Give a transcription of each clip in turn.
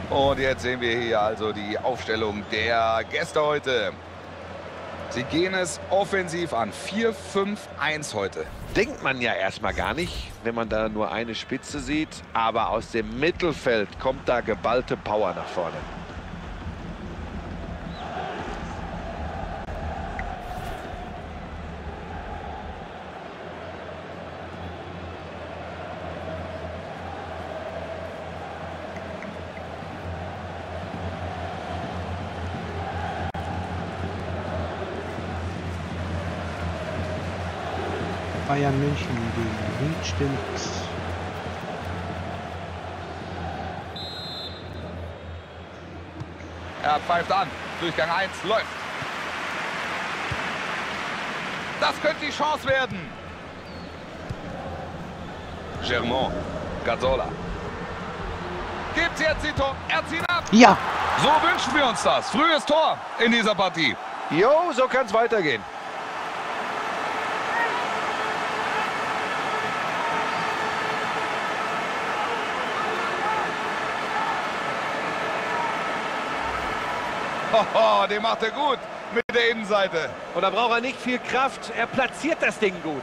Und jetzt sehen wir hier also die Aufstellung der Gäste heute. Sie gehen es offensiv an. 4-5-1 heute. Denkt man ja erstmal gar nicht, wenn man da nur eine Spitze sieht. Aber aus dem Mittelfeld kommt da geballte Power nach vorne. Bayern München gegen Leeds stimmt. Er pfeift an. Durchgang 1 läuft. Das könnte die Chance werden. Germont. Gazzola. Gibt's jetzt die Tor. Er zieht ab. Ja! So wünschen wir uns das. Frühes Tor in dieser Partie. Jo, so kann es weitergehen. Hoho, den macht er gut mit der Innenseite. Und da braucht er nicht viel Kraft. Er platziert das Ding gut.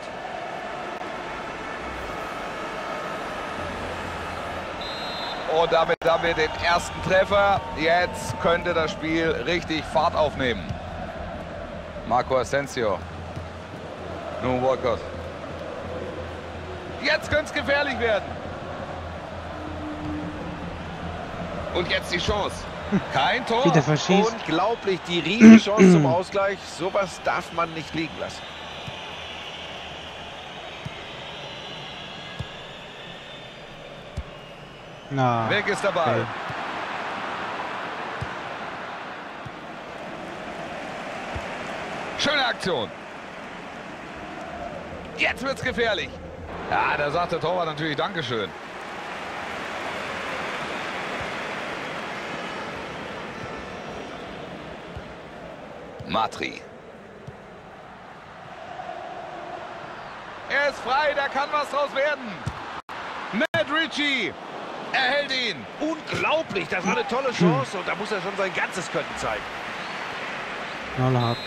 Und damit haben wir den ersten Treffer. Jetzt könnte das Spiel richtig Fahrt aufnehmen. Marco Asensio. Nun Walcott. Jetzt könnte es gefährlich werden. Und jetzt die Chance. Kein Tor. Wieder verschießt. Unglaublich, die Riesenchance zum Ausgleich. Sowas darf man nicht liegen lassen. Na, Weg ist der Ball. okay. Schöne Aktion. Jetzt wird's gefährlich. Ja, da sagt der Torwart natürlich Dankeschön. Matri. Er ist frei, da kann was draus werden. Matt Ritchie. Er hält ihn. Unglaublich, das war eine tolle Chance. Und da muss er schon sein ganzes Können zeigen. Knallhart.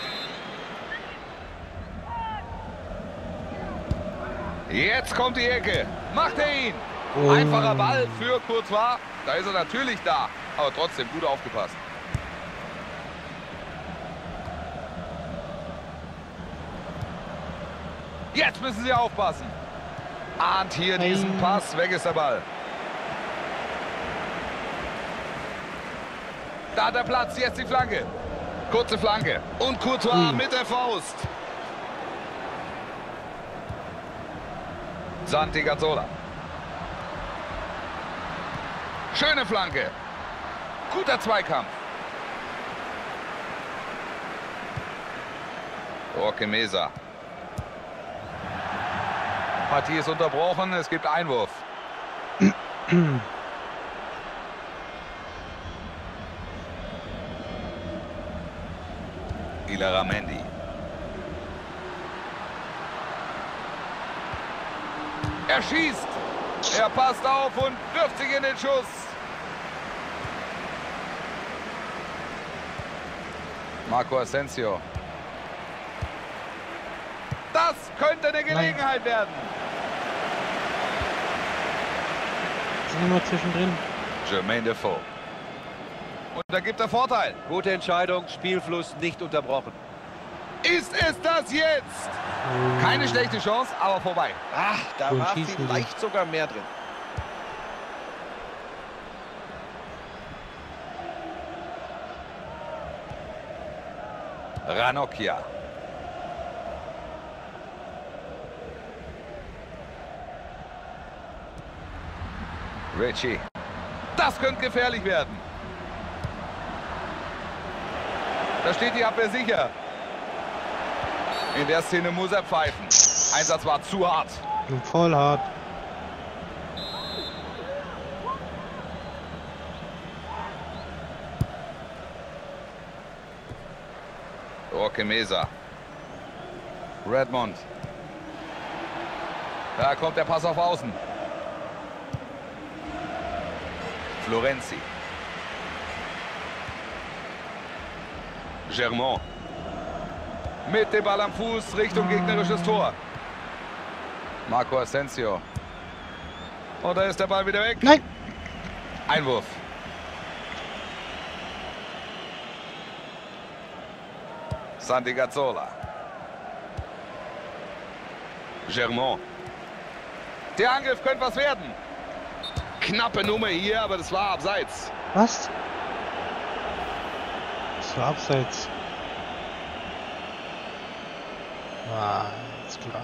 Jetzt kommt die Ecke. Macht er ihn. Oh. Einfacher Ball für Courtois. Da ist er natürlich da. Aber trotzdem gut aufgepasst. Jetzt müssen sie aufpassen. Ahnt hier diesen Pass. Weg ist der Ball. Da hat er Platz. Jetzt die Flanke. Kurze Flanke. Und Courtois mit der Faust. Santi Gazzola. Schöne Flanke. Guter Zweikampf. Roque Mesa. Partie ist unterbrochen. Es gibt Einwurf. Illarramendi. Er schießt. Er passt auf und wirft sich in den Schuss. Marco Asensio. Das könnte eine Gelegenheit werden. Sind immer zwischendrin. Jermaine Defoe. Und da gibt er Vorteil. Gute Entscheidung, Spielfluss nicht unterbrochen. Ist es das jetzt? Keine schlechte Chance, aber vorbei. Ach, da Und war schießen die. vielleicht sogar mehr drin. Ranocchia. Ritchie. Das könnte gefährlich werden. Da steht die Abwehr sicher. In der Szene muss er pfeifen. Einsatz war zu hart. Voll hart. Roque Mesa. Redmond. Da kommt der Pass auf Außen. Florenzi. Germont. Mit dem Ball am Fuß Richtung gegnerisches Tor. Marco Asensio. Und da ist der Ball wieder weg. Nein. Einwurf. Santi Cazorla. Germont. Der Angriff könnte was werden. Knappe Nummer hier, aber das war abseits. Was? Das war abseits. Ah, ist klar.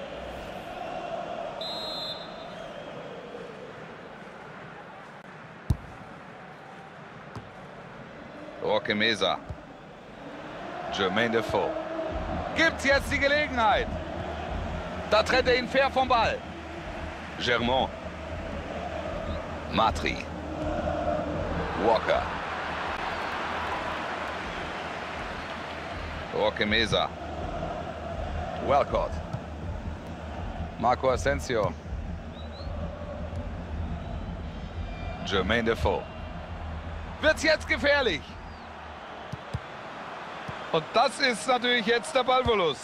Roque Mesa. Jermaine Defoe. Gibt's jetzt die Gelegenheit? Da trennt er ihn fair vom Ball. Germont. Matri. Walker. Roque Mesa. Walcott. Marco Asensio. Jermaine Defoe. Wird's jetzt gefährlich? Und das ist natürlich jetzt der Ballverlust.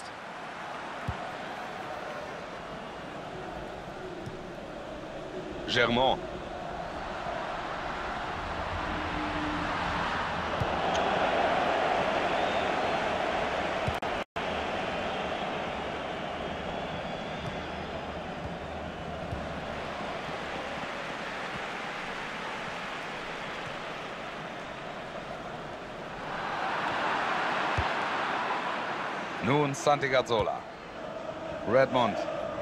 Germont. Nun Santi Cazorla. Redmond.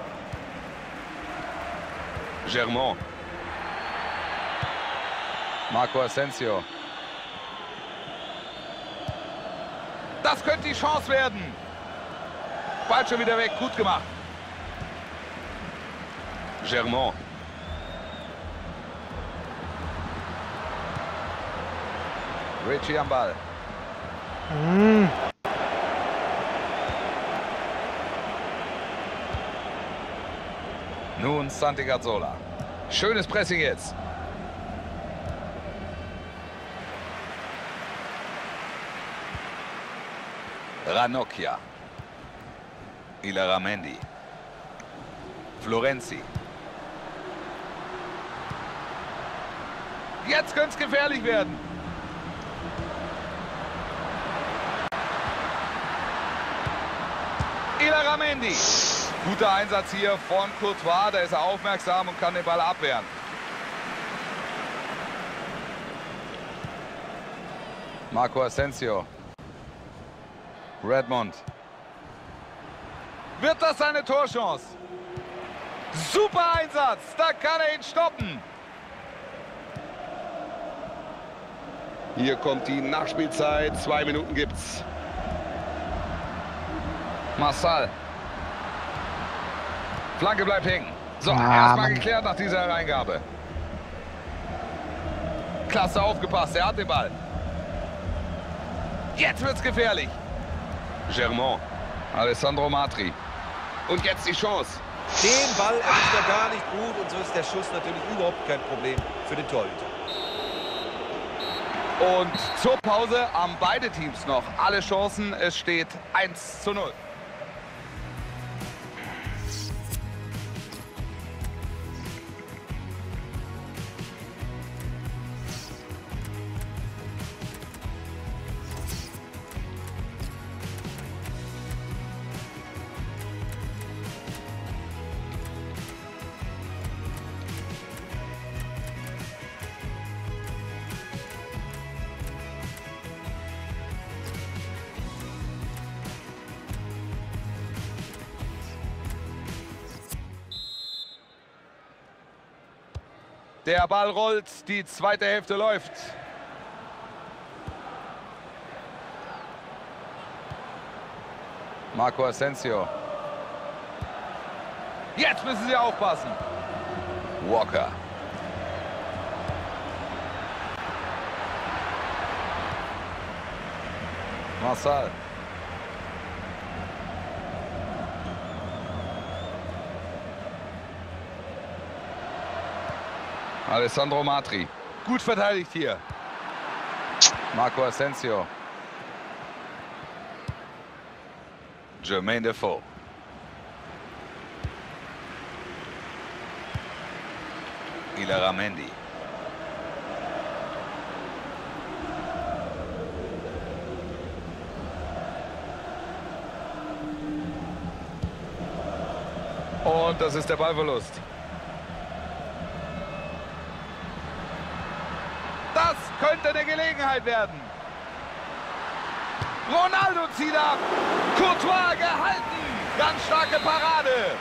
Germont. Marco Asensio. Das könnte die Chance werden. Ball schon wieder weg, gut gemacht. Germont. Richie am Ball. Nun Santi Cazorla. Schönes Pressing jetzt. Ranocchia. Illaramendi. Florenzi. Jetzt könnte es gefährlich werden. Illaramendi. Guter Einsatz hier von Courtois. Da ist er aufmerksam und kann den Ball abwehren. Marco Asensio. Redmond. Wird das seine Torchance? Super Einsatz. Da kann er ihn stoppen. Hier kommt die Nachspielzeit. 2 Minuten gibt's. Marsal. Flanke bleibt hängen. So, erstmal geklärt nach dieser Hereingabe. Klasse aufgepasst, er hat den Ball. Jetzt wird's gefährlich. Germont. Alessandro Matri. Und jetzt die Chance. Den Ball erwischt er gar nicht gut und so ist der Schuss natürlich überhaupt kein Problem für den Torhüter. Und zur Pause haben beide Teams noch alle Chancen. Es steht 1:0. Der Ball rollt, die zweite Hälfte läuft. Marco Asensio. Jetzt müssen sie aufpassen. Walker. Marsal. Alessandro Matri. Gut verteidigt hier. Marco Asensio. Jermaine Defoe. Illaramendi. Und das ist der Ballverlust. Das könnte eine Gelegenheit werden. Ronaldo zieht ab. Courtois gehalten. Ganz starke Parade.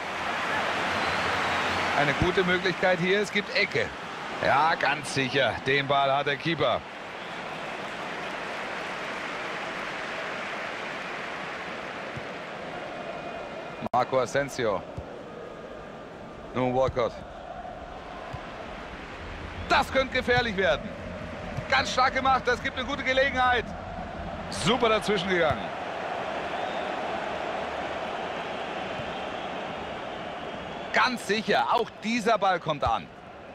Eine gute Möglichkeit hier, es gibt Ecke. Ja, ganz sicher. Den Ball hat der Keeper. Marco Asensio. Nun Walcott. Das könnte gefährlich werden. Ganz stark gemacht, das gibt eine gute Gelegenheit. Super dazwischen gegangen. Ganz sicher, auch dieser Ball kommt an.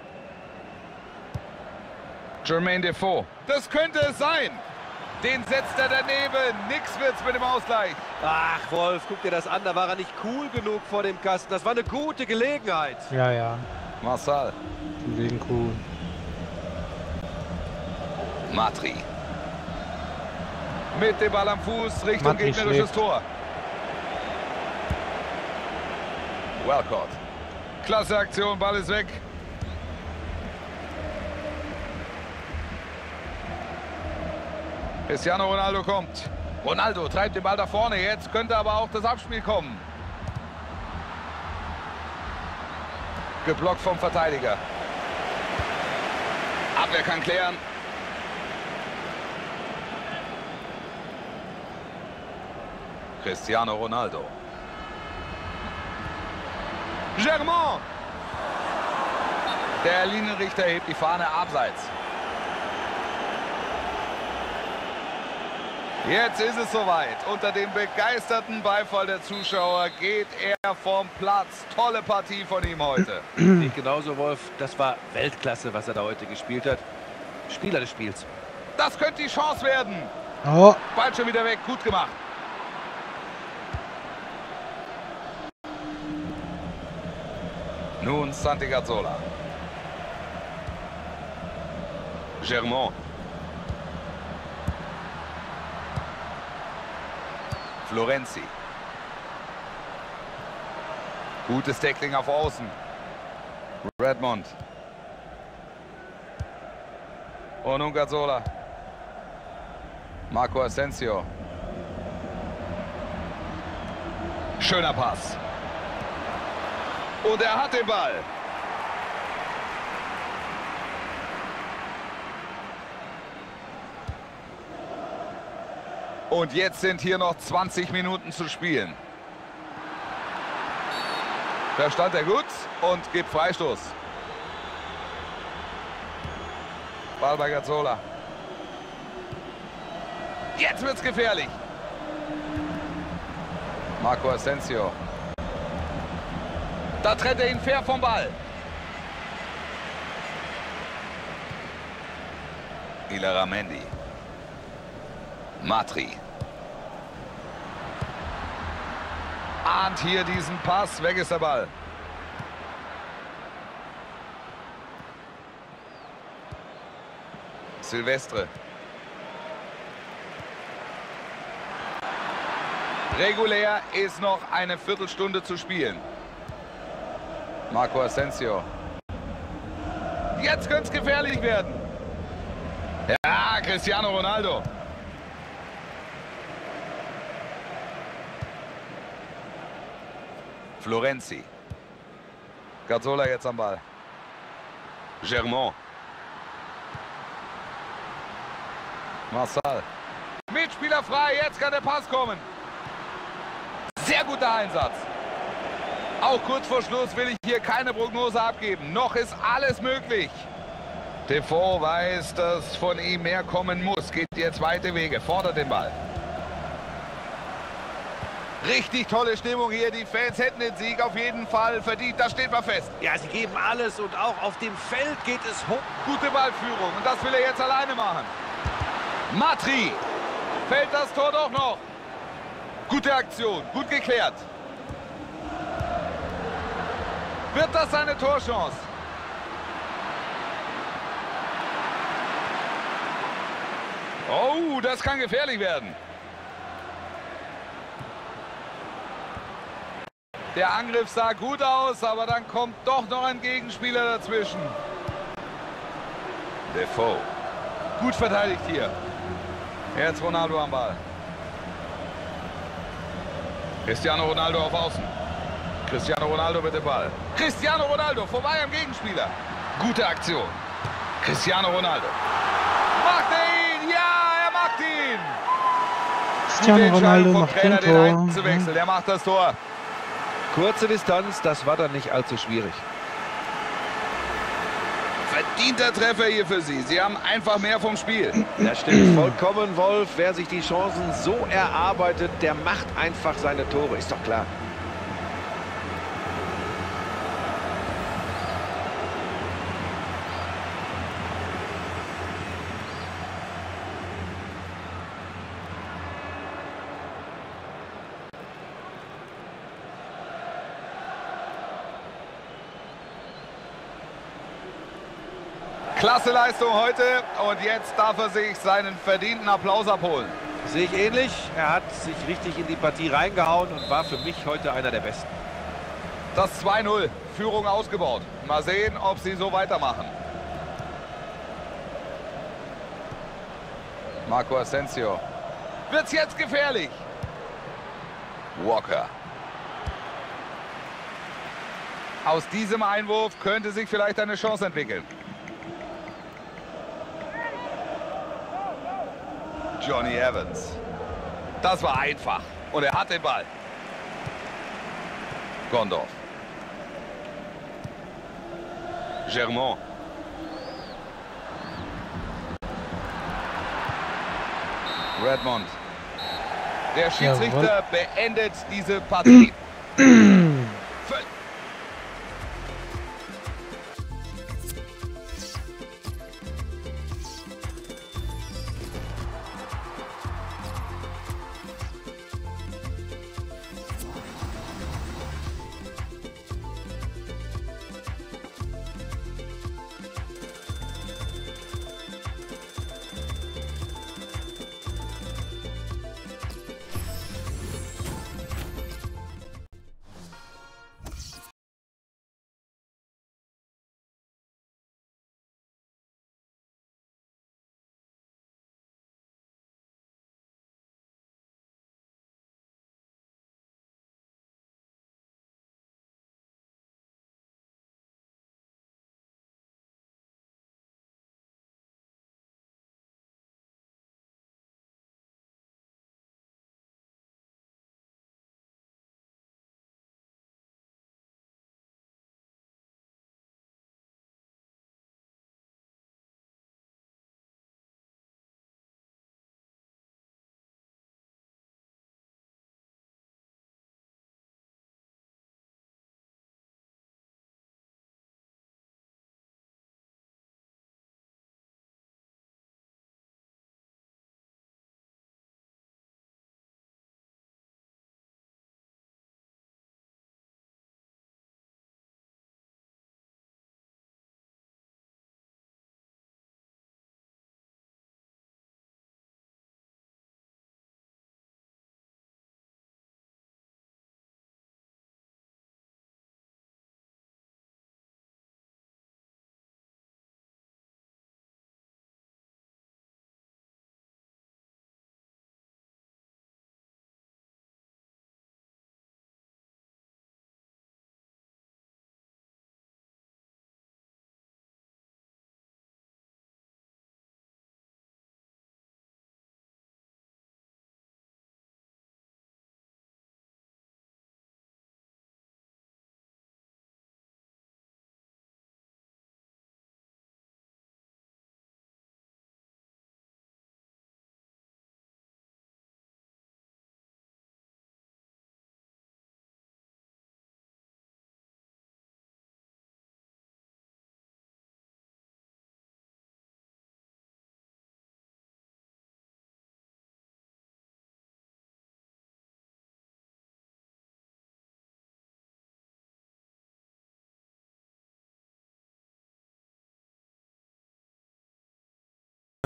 Jermaine Defoe. Das könnte es sein. Den setzt er daneben. Nix wird's mit dem Ausgleich. Ach, Wolf, guck dir das an. Da war er nicht cool genug vor dem Kasten. Das war eine gute Gelegenheit. Ja, ja. Marçal. Wegen cool. Matri. Mit dem Ball am Fuß Richtung Matri gegnerisches schlägt. Tor. Walcott. Klasse Aktion, Ball ist weg. Cristiano Ronaldo kommt. Ronaldo treibt den Ball da vorne. Jetzt könnte aber auch das Abspiel kommen. Geblockt vom Verteidiger. Abwehr kann klären. Cristiano Ronaldo. Germain. Der Linienrichter hebt die Fahne abseits. Jetzt ist es soweit. Unter dem begeisterten Beifall der Zuschauer geht er vom Platz. Tolle Partie von ihm heute. Nicht genauso, Wolf. Das war Weltklasse, was er da heute gespielt hat. Spieler des Spiels. Das könnte die Chance werden. Oh, Ball schon wieder weg. Gut gemacht. Nun Santi Cazorla. Germain. Florenzi. Gutes Tackling auf Außen. Redmond. Und nun Cazorla. Marco Asensio. Schöner Pass. Und er hat den Ball. Und jetzt sind hier noch 20 Minuten zu spielen. Da stand er gut und gibt Freistoß. Ball bei Cazorla. Jetzt wird's gefährlich. Marco Asensio. Da trennt er ihn fair vom Ball. Illaramendi. Matri. Ahnt hier diesen Pass. Weg ist der Ball. Silvestre. Regulär ist noch eine Viertelstunde zu spielen. Marco Asensio. Jetzt könnte es gefährlich werden. Ja, Cristiano Ronaldo. Florenzi. Cazorla jetzt am Ball. Germain. Marçal. Mitspieler frei, jetzt kann der Pass kommen. Sehr guter Einsatz. Auch kurz vor Schluss will ich hier keine Prognose abgeben. Noch ist alles möglich. Defoe weiß, dass von ihm mehr kommen muss. Geht jetzt weite Wege, fordert den Ball. Richtig tolle Stimmung hier. Die Fans hätten den Sieg auf jeden Fall verdient. Das steht mal fest. Ja, sie geben alles und auch auf dem Feld geht es hoch. Gute Ballführung und das will er jetzt alleine machen. Matri. Fällt das Tor doch noch. Gute Aktion, gut geklärt. Wird das eine Torchance? Oh, das kann gefährlich werden. Der Angriff sah gut aus, aber dann kommt doch noch ein Gegenspieler dazwischen. Defoe. Gut verteidigt hier. Jetzt Ronaldo am Ball. Cristiano Ronaldo auf Außen. Cristiano Ronaldo mit dem Ball. Cristiano Ronaldo vorbei am Gegenspieler. Gute Aktion. Cristiano Ronaldo. Macht er ihn? Ja, er macht ihn. Cristiano Ronaldo macht den Den Tor. einzuwechseln. Er macht das Tor. Kurze Distanz, das war dann nicht allzu schwierig. Verdienter Treffer hier für Sie. Sie haben einfach mehr vom Spiel. Das stimmt vollkommen, Wolf. Wer sich die Chancen so erarbeitet, der macht einfach seine Tore. Ist doch klar. Klasse Leistung heute und jetzt darf er sich seinen verdienten Applaus abholen. Sehe ich ähnlich. Er hat sich richtig in die Partie reingehauen und war für mich heute einer der Besten. Das 2-0, Führung ausgebaut. Mal sehen, ob sie so weitermachen. Marco Asensio. Wird's jetzt gefährlich? Walker. Aus diesem Einwurf könnte sich vielleicht eine Chance entwickeln. Johnny Evans. Das war einfach. Und er hat den Ball. Gondorf. Germont. Redmond. Der Schiedsrichter beendet diese Partie.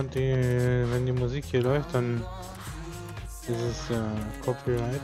wenn die Musik hier läuft, dann ist es Copyright.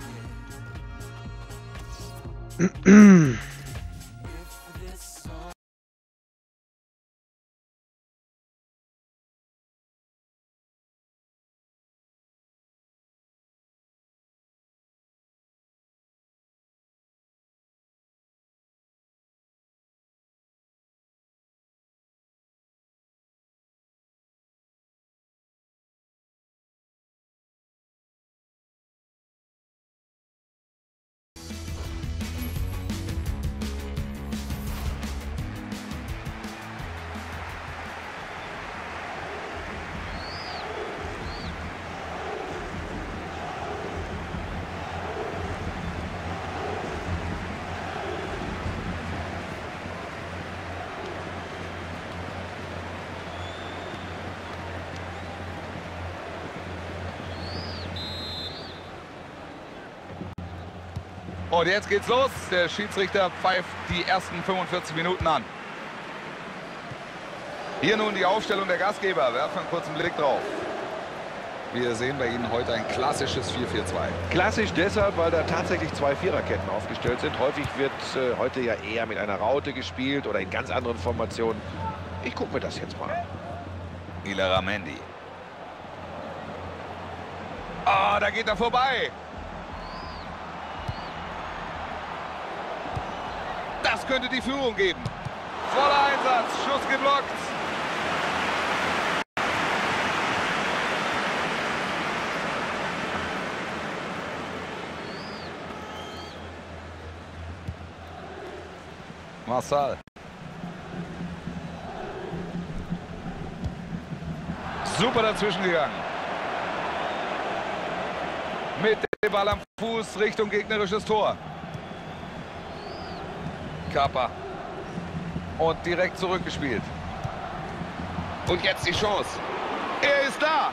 Und jetzt geht's los. Der Schiedsrichter pfeift die ersten 45 Minuten an. Hier nun die Aufstellung der Gastgeber. Werfen einen kurzen Blick drauf. Wir sehen bei Ihnen heute ein klassisches 4-4-2. Klassisch deshalb, weil da tatsächlich zwei Viererketten aufgestellt sind. Häufig wird heute ja eher mit einer Raute gespielt oder in ganz anderen Formationen. Ich gucke mir das jetzt mal an. Illarramendi. Ah, da geht er vorbei. Das könnte die Führung geben. Voller Einsatz, Schuss geblockt. Marçal. Super dazwischen gegangen. Mit dem Ball am Fuß Richtung gegnerisches Tor. Kappa. Und direkt zurückgespielt. Und jetzt die Chance. Er ist da.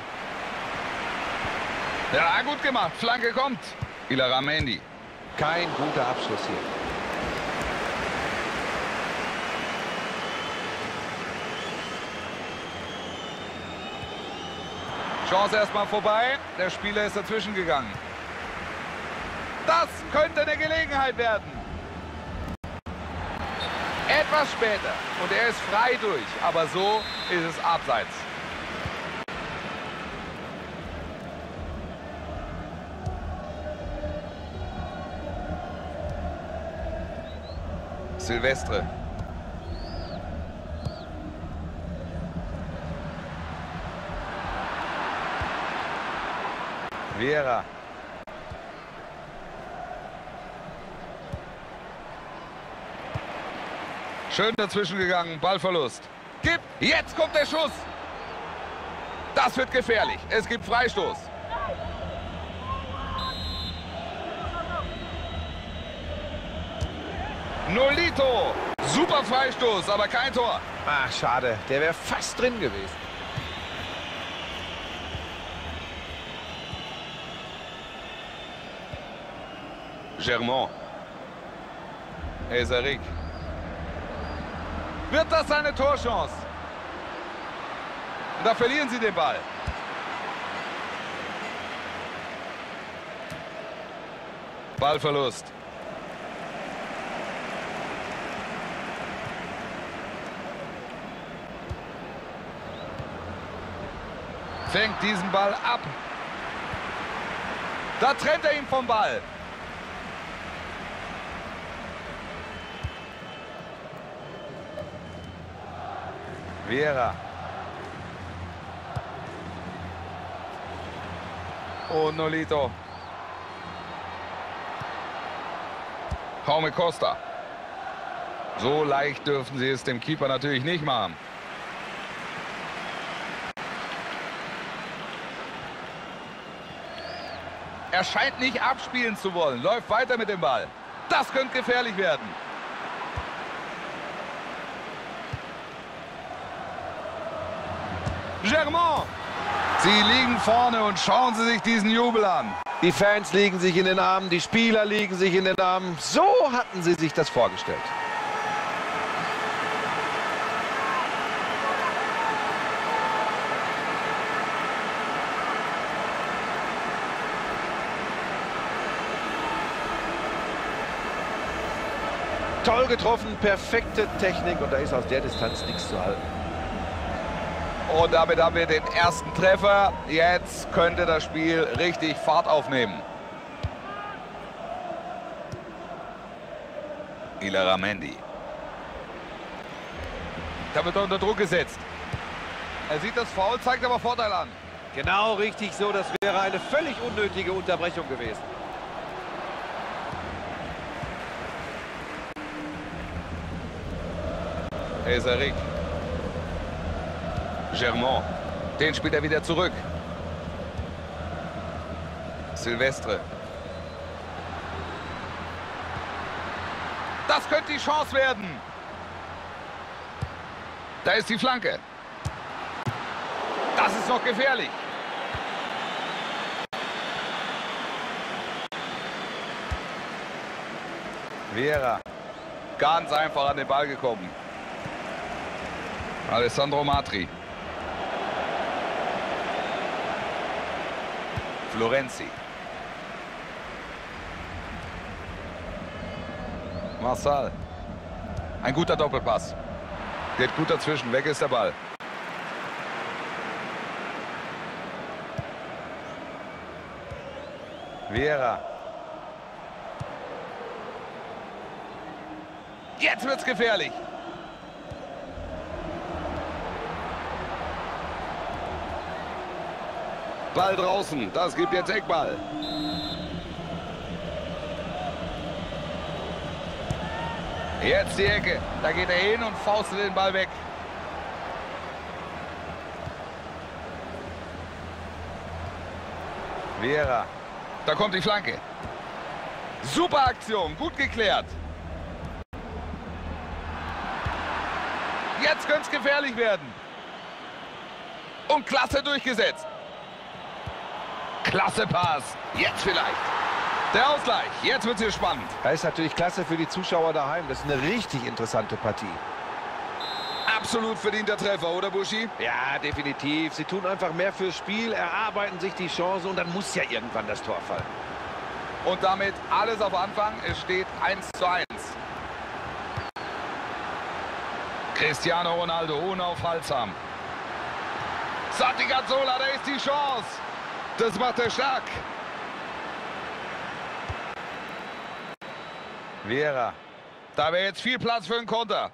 Ja, gut gemacht. Flanke kommt. Illarramendi. Kein guter Abschluss hier. Chance erstmal vorbei. Der Spieler ist dazwischen gegangen. Das könnte eine Gelegenheit werden. Etwas später. Und er ist frei durch. Aber so ist es abseits. Silvestre. Vieira. Schön dazwischen gegangen, Ballverlust. Gibt, jetzt kommt der Schuss. Das wird gefährlich. Es gibt Freistoß. Nolito. Super Freistoß, aber kein Tor. Ach, schade. Der wäre fast drin gewesen. Germont. Ezerik. Wird das eine Torchance? Und da verlieren sie den Ball. Ballverlust. Fängt diesen Ball ab. Da trennt er ihn vom Ball. Vieira. Und Nolito. Jaume Costa. So leicht dürfen sie es dem Keeper natürlich nicht machen. Er scheint nicht abspielen zu wollen. Läuft weiter mit dem Ball. Das könnte gefährlich werden. Germont. Sie liegen vorne und schauen Sie sich diesen Jubel an. Die Fans liegen sich in den Armen, die Spieler liegen sich in den Armen. So hatten sie sich das vorgestellt. Toll getroffen, perfekte Technik und da ist aus der Distanz nichts zu halten. Und damit haben wir den ersten Treffer. Jetzt könnte das Spiel richtig Fahrt aufnehmen. Illaramendi. Da wird er unter Druck gesetzt. Er sieht das Foul, zeigt aber Vorteil an. Genau richtig so, das wäre eine völlig unnötige Unterbrechung gewesen. Esarik. Germont. Den spielt er wieder zurück. Silvestre. Das könnte die Chance werden. Da ist die Flanke. Das ist noch gefährlich. Vieira. Ganz einfach an den Ball gekommen. Alessandro Matri. Florenzi. Marçal. Ein guter Doppelpass. Geht gut dazwischen. Weg ist der Ball. Vieira. Jetzt wird's gefährlich. Ball draußen. Das gibt jetzt Eckball. Jetzt die Ecke. Da geht er hin und faustet den Ball weg. Vieira. Da kommt die Flanke. Super Aktion. Gut geklärt. Jetzt könnte es gefährlich werden. Und klasse durchgesetzt. Klasse Pass. Jetzt vielleicht. Der Ausgleich. Jetzt wird es hier spannend. Das ist natürlich klasse für die Zuschauer daheim. Das ist eine richtig interessante Partie. Absolut verdienter Treffer, oder Buschi? Ja, definitiv. Sie tun einfach mehr fürs Spiel, erarbeiten sich die Chance und dann muss ja irgendwann das Tor fallen. Und damit alles auf Anfang. Es steht 1:1. Cristiano Ronaldo unaufhaltsam. Santi Cazorla, da ist die Chance. Das macht er stark. Vieira. Da wäre jetzt viel Platz für einen Konter.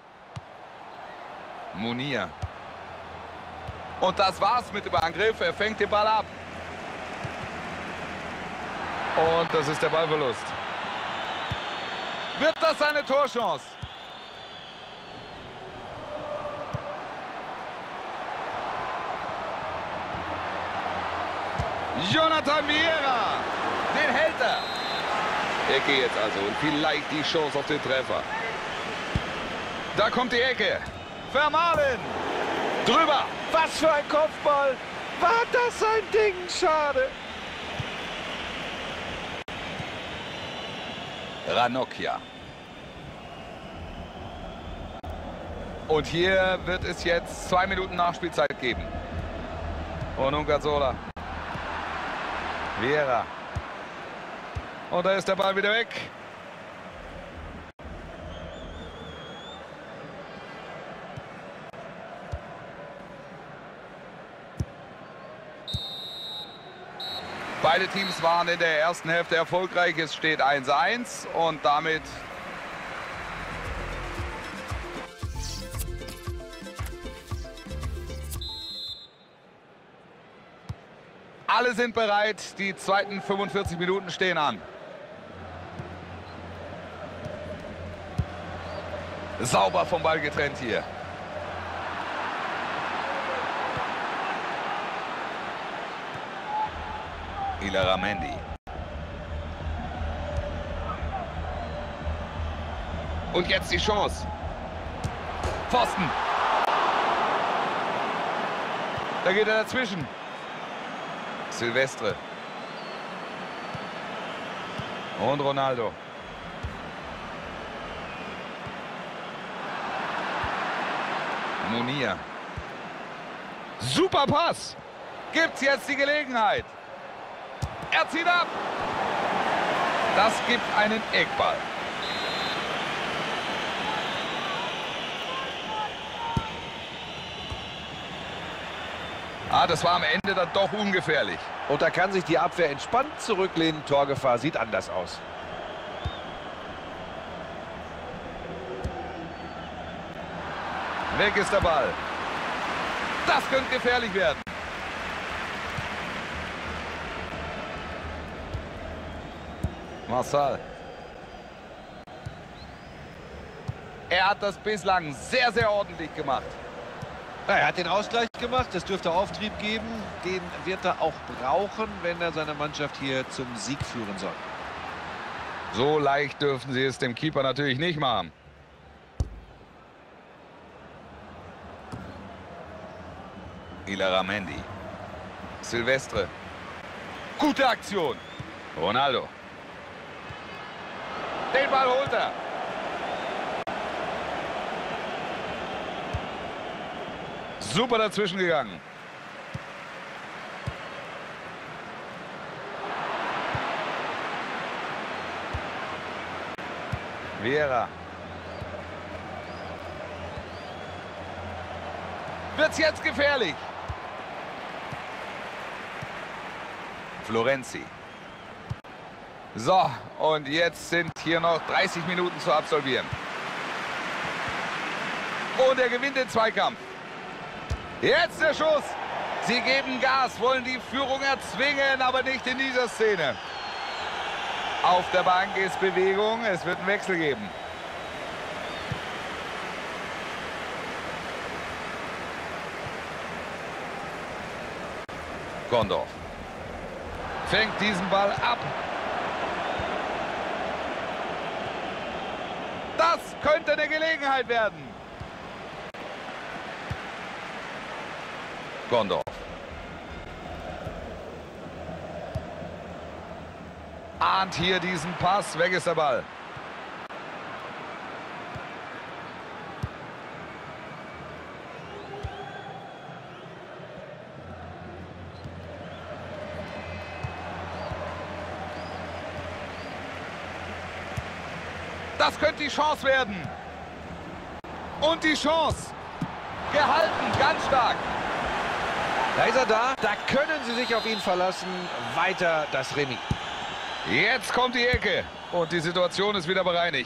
Munir. Und das war's mit dem Angriff. Er fängt den Ball ab. Und das ist der Ballverlust. Wird das seine Torchance? Jonathan Vieira. Den hält er. Ecke jetzt also und vielleicht die Chance auf den Treffer. Da kommt die Ecke. Vermahlen. Drüber. Was für ein Kopfball. War das ein Ding? Schade. Ranocchia. Und hier wird es jetzt 2 Minuten Nachspielzeit geben. Und nun Cazorla. Vieira. Und da ist der Ball wieder weg. Beide Teams waren in der ersten Hälfte erfolgreich. Es steht 1:1 und damit alle sind bereit. Die zweiten 45 Minuten stehen an. Sauber vom Ball getrennt hier. Illaramendi. Und jetzt die Chance. Pfosten. Da geht er dazwischen. Silvestre. Und Ronaldo. Munir. Super Pass. Gibt's jetzt die Gelegenheit. Er zieht ab. Das gibt einen Eckball. Ah, das war am Ende dann doch ungefährlich. Und da kann sich die Abwehr entspannt zurücklehnen. Torgefahr sieht anders aus. Weg ist der Ball. Das könnte gefährlich werden. Marçal. Er hat das bislang sehr, sehr ordentlich gemacht. Ja, er hat den Ausgleich gemacht, das dürfte Auftrieb geben. Den wird er auch brauchen, wenn er seine Mannschaft hier zum Sieg führen soll. So leicht dürfen sie es dem Keeper natürlich nicht machen. Illarramendi. Silvestre. Gute Aktion. Ronaldo. Den Ball holt er. Super dazwischen gegangen. Vieira. Wird's jetzt gefährlich? Florenzi. So, und jetzt sind hier noch 30 Minuten zu absolvieren. Und er gewinnt den Zweikampf. Jetzt der Schuss. Sie geben Gas, wollen die Führung erzwingen, aber nicht in dieser Szene. Auf der Bank ist Bewegung, es wird einen Wechsel geben. Gondorf fängt diesen Ball ab. Das könnte eine Gelegenheit werden. Gondorf. Ahnt hier diesen Pass, weg ist der Ball. Das könnte die Chance werden. Und die Chance. Gehalten, ganz stark. Da ist er da. Da können sie sich auf ihn verlassen. Weiter das Remis. Jetzt kommt die Ecke. Und die Situation ist wieder bereinigt.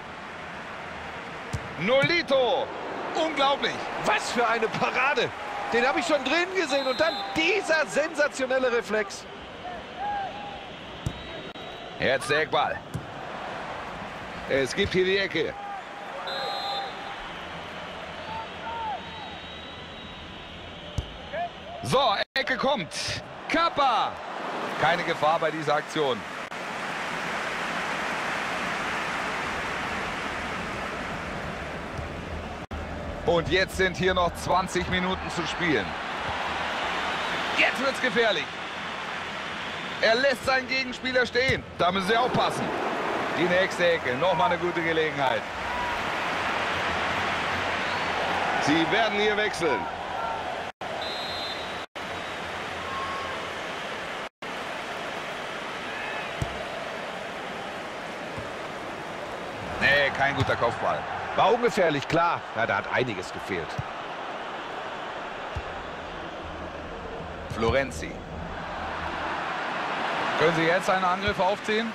Nolito. Unglaublich. Was für eine Parade. Den habe ich schon drin gesehen. Und dann dieser sensationelle Reflex. Jetzt der Eckball. Es gibt hier die Ecke. So, Ecke kommt. Kappa. Keine Gefahr bei dieser Aktion. Und jetzt sind hier noch 20 Minuten zu spielen. Jetzt wird's gefährlich. Er lässt seinen Gegenspieler stehen. Da müssen sie aufpassen. Die nächste Ecke. Nochmal eine gute Gelegenheit. Sie werden hier wechseln. Nee, kein guter Kopfball. War ungefährlich, klar. Ja, da hat einiges gefehlt. Florenzi. Können Sie jetzt einen Angriff aufziehen?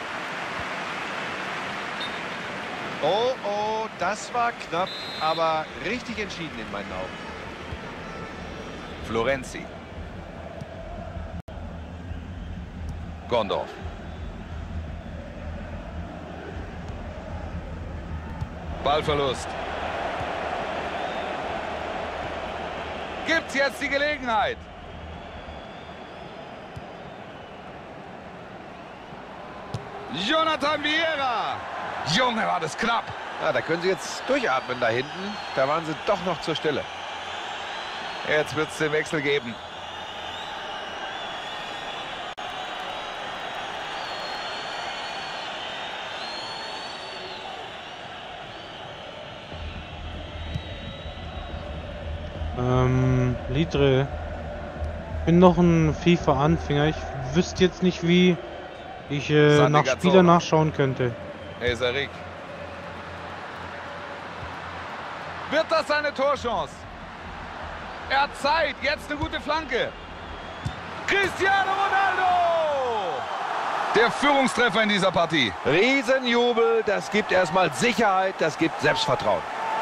Oh, oh, das war knapp, aber richtig entschieden in meinen Augen. Florenzi. Gondorf. Ballverlust. Gibt's jetzt die Gelegenheit? Jonathan Vieira. Junge, war das knapp. Ja, da können sie jetzt durchatmen da hinten. Da waren sie doch noch zur Stelle. Jetzt wird es den Wechsel geben. Litre. Ich bin noch ein FIFA-Anfänger. Ich wüsste jetzt nicht, wie ich nach Spieler nachschauen könnte. Esarik. Wird das eine Torchance? Er hat Zeit. Jetzt eine gute Flanke. Cristiano Ronaldo! Der Führungstreffer in dieser Partie. Riesenjubel, das gibt erstmal Sicherheit, das gibt Selbstvertrauen.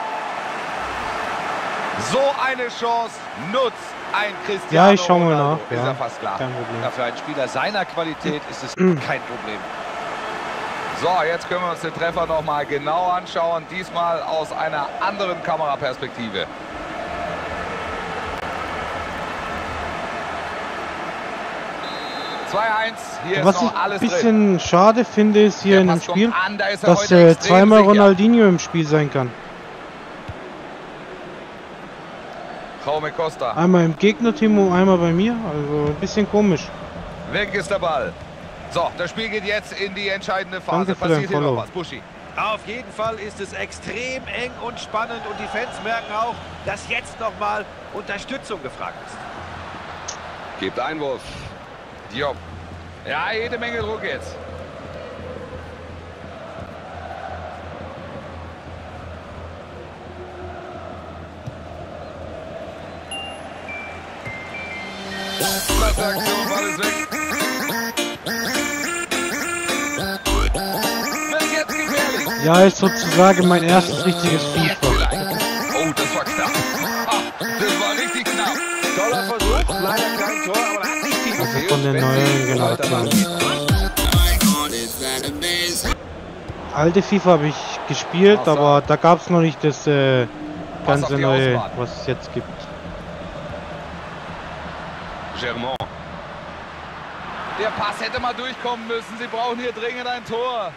So eine Chance nutzt ein Cristiano Ja, ich schau mal Ronaldo. nach. Ist Ja, ja fast klar. kein Problem. Ja, für einen Spieler seiner Qualität ist es kein Problem. So, jetzt können wir uns den Treffer noch mal genau anschauen. Diesmal aus einer anderen Kameraperspektive. Hier Was ist ich noch alles ein drin. bisschen schade finde, ist hier Der in dem Pass kommt Spiel, an, da ist er dass heute extrem zweimal sicher. Ronaldinho im Spiel sein kann. Jaume Costa. Einmal im Gegnerteam und einmal bei mir. Also ein bisschen komisch. Weg ist der Ball. So, das Spiel geht jetzt in die entscheidende Phase. Danke für Passiert dein hier noch Follow. was, Buschi? Auf jeden Fall ist es extrem eng und spannend und die Fans merken auch, dass jetzt nochmal Unterstützung gefragt ist. Gibt Einwurf. Diop. Ja, jede Menge Druck jetzt. Klasse Aktion, Ball ist weg. Wird jetzt gefährlich. Ja, ist sozusagen mein erstes richtiges FIFA. Oh, das war knapp. Das war richtig knapp. Toller Versuch, leider kein Tor, aber hat nicht viel Also gefehlt. von der neuen Generation. Alte FIFA habe ich gespielt, aber da gab es noch nicht das ganze die neue, Auswahl. was es jetzt gibt. Germont. Der Pass hätte mal durchkommen müssen. Sie brauchen hier dringend ein Tor.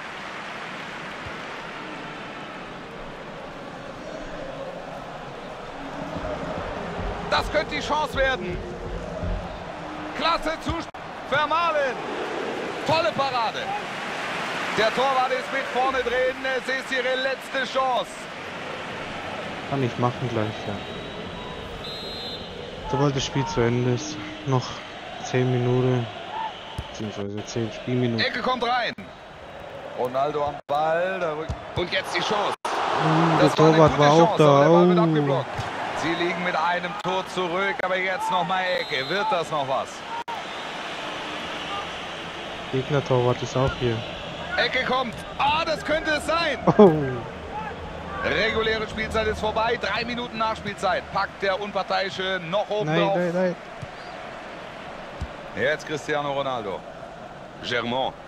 Das könnte die Chance werden. Klasse Zuspiel. Vermahlen. Tolle Parade. Der Torwart ist mit vorne drin. Es ist ihre letzte Chance. Kann ich machen gleich, ja. Sobald das Spiel zu Ende ist, noch 10 Minuten, beziehungsweise 10 Spielminuten. Ecke kommt rein. Ronaldo am Ball. Und jetzt die Chance. Der Torwart war auch da. aber der Ball wird Oh. abgeblockt. Sie liegen mit einem Tor zurück, aber jetzt nochmal Ecke. Wird das noch was? Gegner-Torwart ist auch hier. Ecke kommt. Ah, das könnte es sein. Oh. Reguläre Spielzeit ist vorbei. 3 Minuten Nachspielzeit. Packt der Unparteiische noch oben Nein, drauf. nein, nein. Jetzt Cristiano Ronaldo. Germont.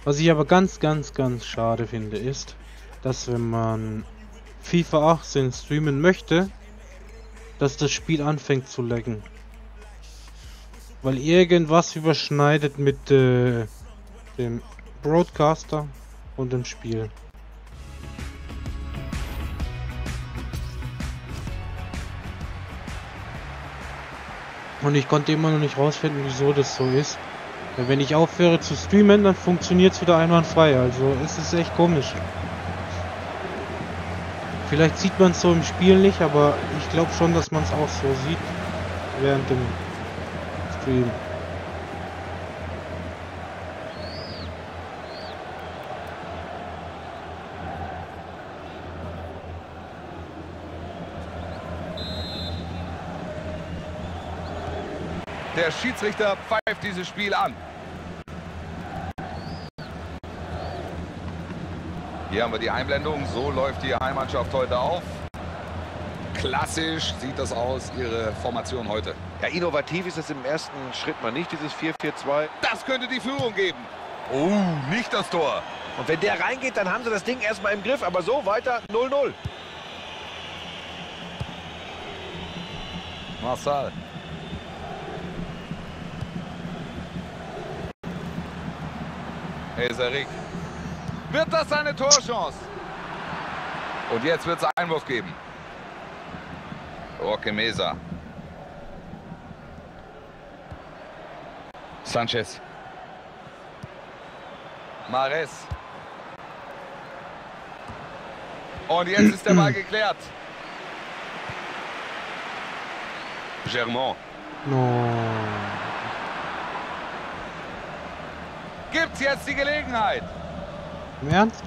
Was ich aber ganz schade finde, ist, dass wenn man FIFA 18 streamen möchte, dass das Spiel anfängt zu laggen. Weil irgendwas überschneidet mit dem Broadcaster und dem Spiel. Und ich konnte immer noch nicht rausfinden, wieso das so ist. Weil wenn ich aufhöre zu streamen, dann funktioniert es wieder einwandfrei. Also es ist echt komisch. Vielleicht sieht man es so im Spiel nicht, aber ich glaube schon, dass man es auch so sieht während dem Stream. Der Schiedsrichter pfeift dieses Spiel an. Hier haben wir die Einblendung. So läuft die Heimmannschaft heute auf. Klassisch sieht das aus, ihre Formation heute. Ja, innovativ ist es im ersten Schritt mal nicht, dieses 4-4-2. Das könnte die Führung geben. Oh, nicht das Tor. Und wenn der reingeht, dann haben sie das Ding erstmal im Griff. Aber so weiter 0-0. Marcel. Eserik. Wird das eine Torchance? Und jetzt wird es Einwurf geben. Roque Mesa. Sanchez. Mares. Und jetzt ist der Ball geklärt. Germain. No. Gibt's jetzt die Gelegenheit? Im Ernst?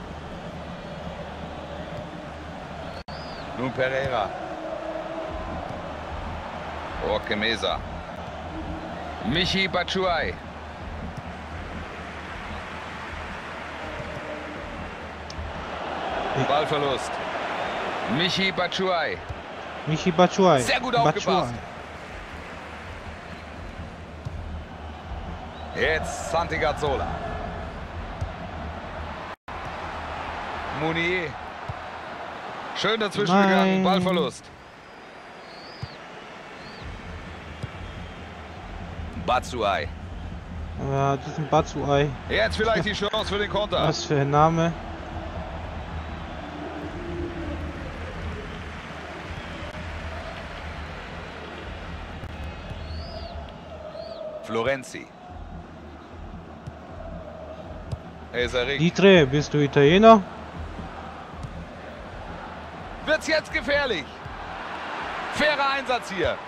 Nun Pereira. Roque Mesa. Michi Batshuayi. Ballverlust. Michi Batshuayi. Michi Batshuayi. Sehr gut aufgepasst. Jetzt Santi Cazorla. Mounier. Schön dazwischen gegangen. Ballverlust. Batshuayi. Ja, das ist ein Batshuayi. Jetzt vielleicht die Chance für den Konter. Was für ein Name. Florenzi. Eserik. Dietre, bist du Italiener? Wird's jetzt gefährlich. Fairer Einsatz hier.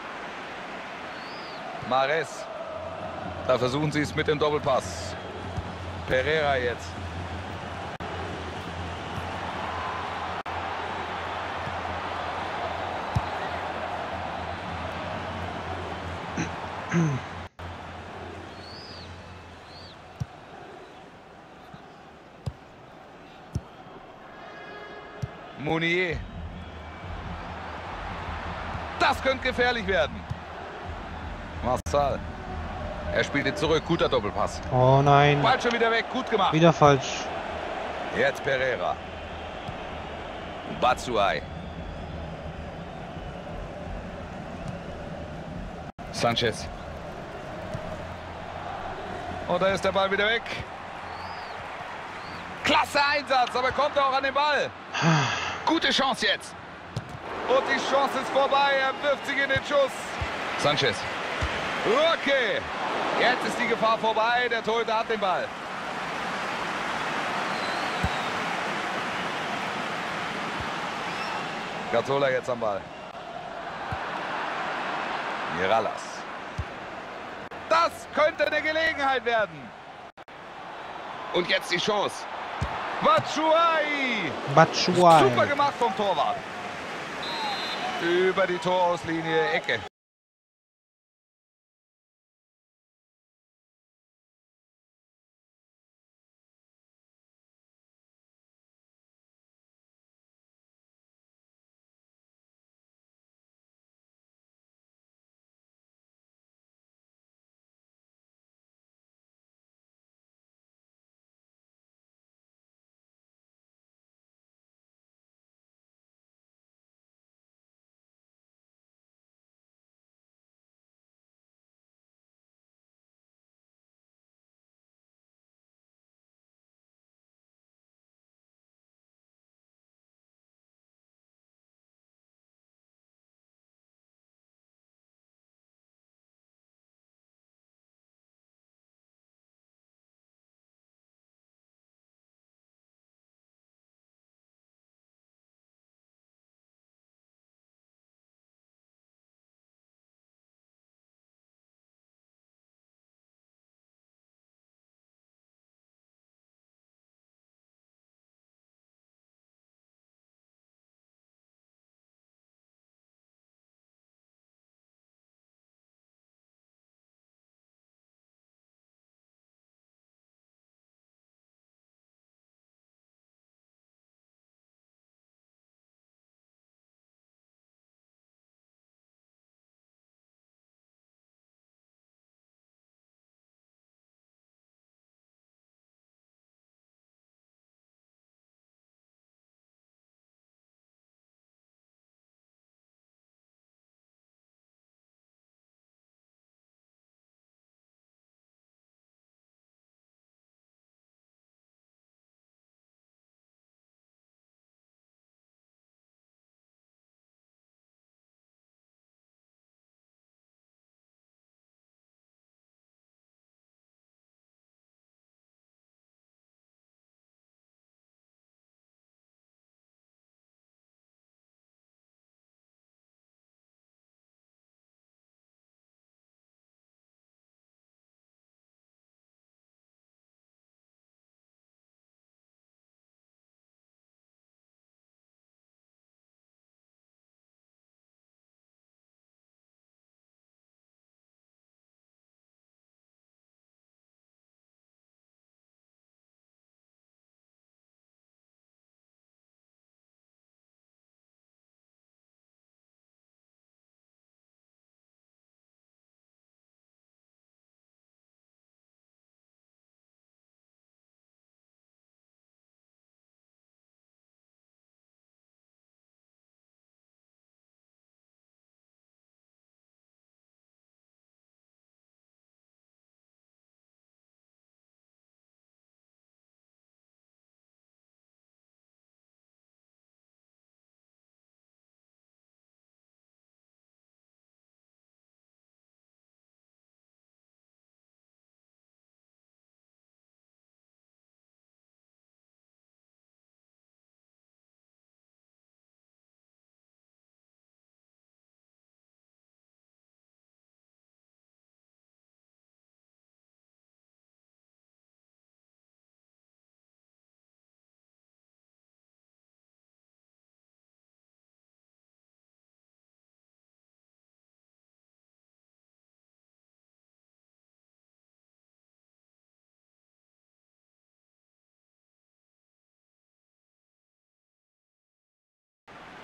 Mares. Da versuchen sie es mit dem Doppelpass. Pereira jetzt. Mounier. Das könnte gefährlich werden. Marcel. Er spielt ihn zurück. Guter Doppelpass. Oh nein. Ball schon wieder weg. Gut gemacht. Wieder falsch. Jetzt Pereira. Batshuayi. Sanchez. Und da ist der Ball wieder weg. Klasse Einsatz, aber kommt auch an den Ball. Gute Chance jetzt. Und die Chance ist vorbei. Er wirft sich in den Schuss. Sanchez. Okay. Jetzt ist die Gefahr vorbei. Der Torhüter hat den Ball. Cazorla jetzt am Ball. Mirallas. Das könnte eine Gelegenheit werden. Und jetzt die Chance. Batshuayi. Batshuayi. Super gemacht vom Torwart. Über die Torauslinie, Ecke.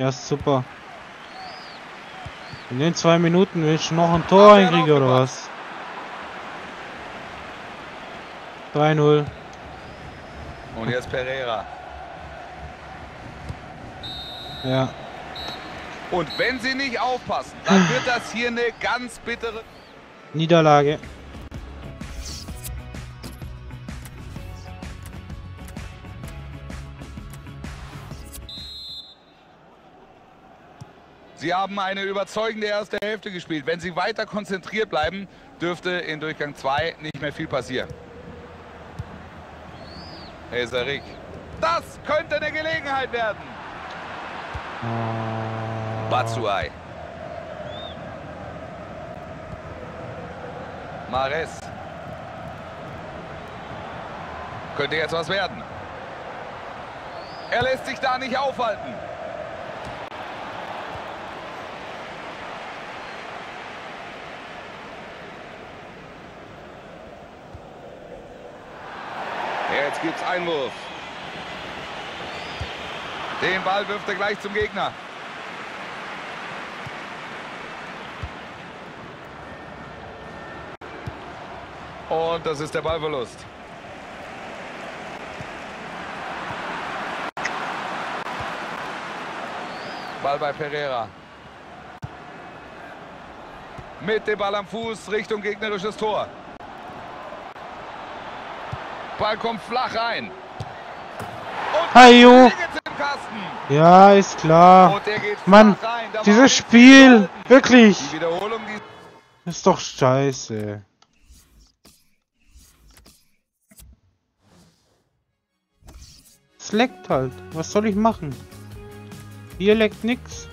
Ja, ist super. In den 2 Minuten will ich noch ein Tor einkriegen oder was? 3-0. Und jetzt Pereira. Ja. Und wenn sie nicht aufpassen, dann wird das hier eine ganz bittere... Niederlage. Sie haben eine überzeugende erste Hälfte gespielt. Wenn sie weiter konzentriert bleiben, dürfte in Durchgang 2 nicht mehr viel passieren. Eserik. Das könnte eine Gelegenheit werden. Batshuayi. Mahrez. Könnte jetzt was werden. Er lässt sich da nicht aufhalten. Jetzt gibt's Einwurf. Den Ball wirft er gleich zum Gegner. Und das ist der Ballverlust. Ball bei Pereira. Mit dem Ball am Fuß Richtung gegnerisches Tor. Ball kommt flach rein. Und Hajo. im Kasten. Ja, ist klar. Und der geht Mann, flach rein. Da war dieses nichts Spiel, zu halten. wirklich, Die Wiederholung, die ist doch scheiße. Es leckt halt. Was soll ich machen? Hier leckt nix.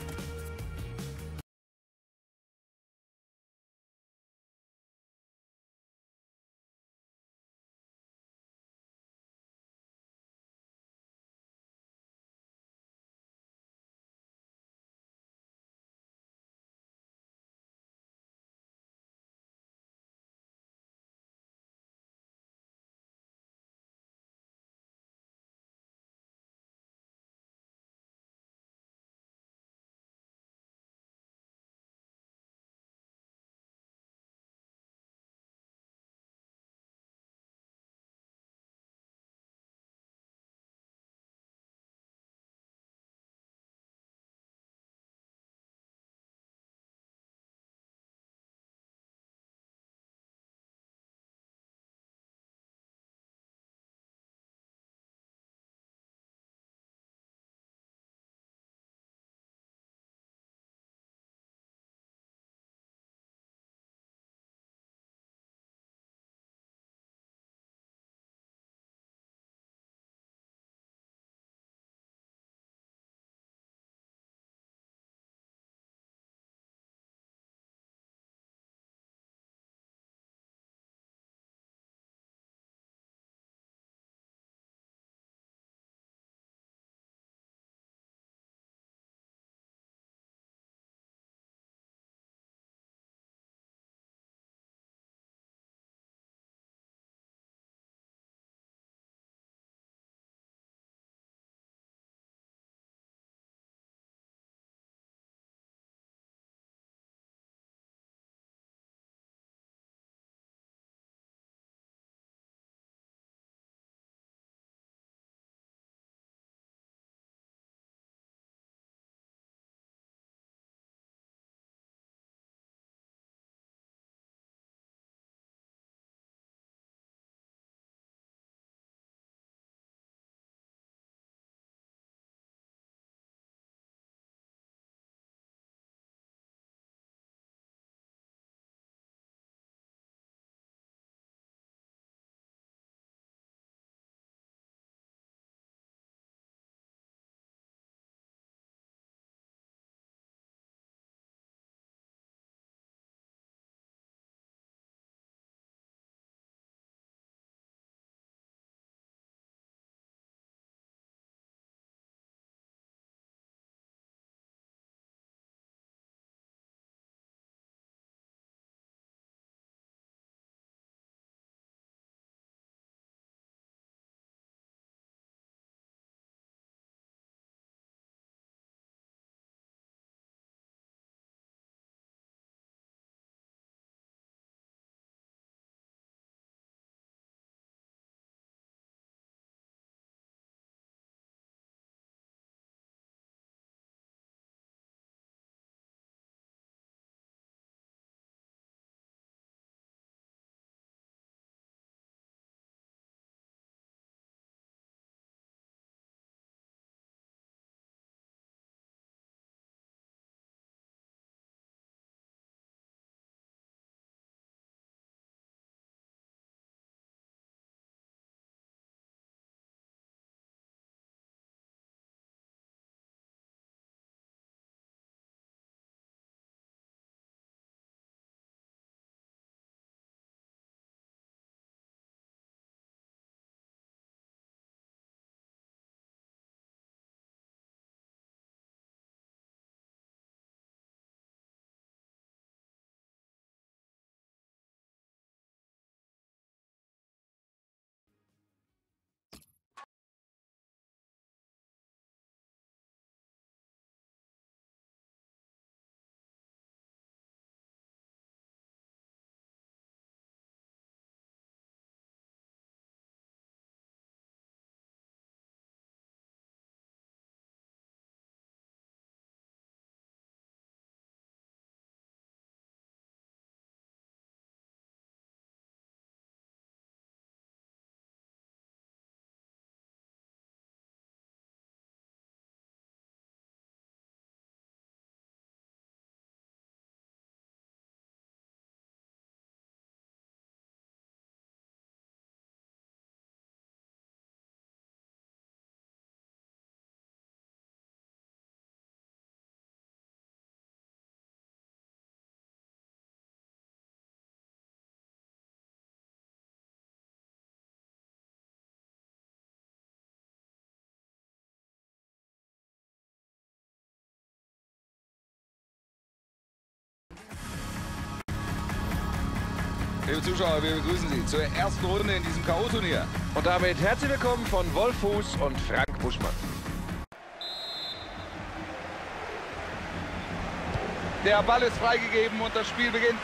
Liebe Zuschauer, wir begrüßen Sie zur ersten Runde in diesem K.O.-Turnier. Und damit herzlich willkommen von Wolf Fuß und Frank Buschmann. Der Ball ist freigegeben und das Spiel beginnt.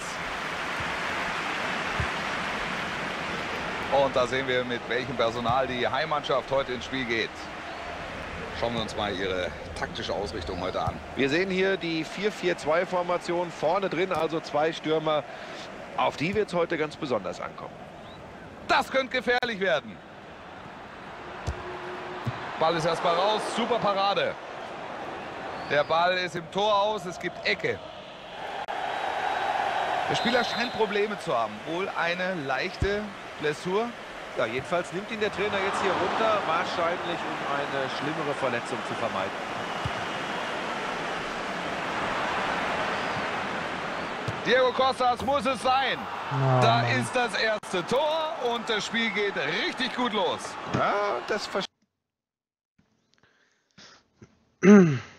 Und da sehen wir, mit welchem Personal die Heimmannschaft heute ins Spiel geht. Schauen wir uns mal ihre taktische Ausrichtung heute an. Wir sehen hier die 4-4-2-Formation. Vorne drin also 2 Stürmer. Auf die wird es heute ganz besonders ankommen. Das könnte gefährlich werden. Ball ist erstmal raus. Super Parade. Der Ball ist im Tor aus. Es gibt Ecke. Der Spieler scheint Probleme zu haben. Wohl eine leichte Blessur. Ja, jedenfalls nimmt ihn der Trainer jetzt hier runter, wahrscheinlich um eine schlimmere Verletzung zu vermeiden. Diego Costas muss es sein. Oh, Da Mann. ist das erste Tor und das Spiel geht richtig gut los. Ja, das verstehe